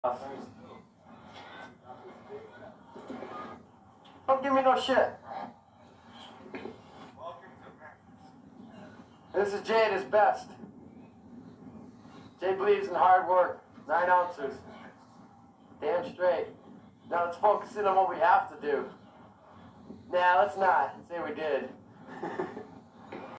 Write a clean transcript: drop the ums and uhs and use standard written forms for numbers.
Don't give me no shit. This is Jay at his best. Jay believes in hard work. 9 ounces. Damn straight. Now let's focus in on what we have to do. Nah, let's not. Say we did.